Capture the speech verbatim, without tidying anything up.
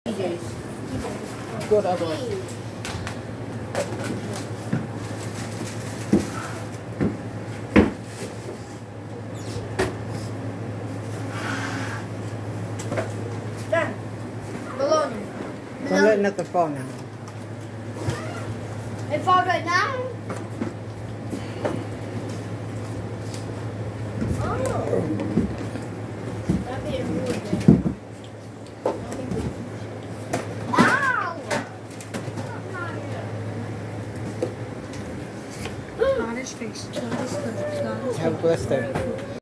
Go the other way. Done. Bologna. Don't let nothing fall now. It falls right now? Oh. That'd be a really good. Ow! Not his face. Not his face. Have a blessed day.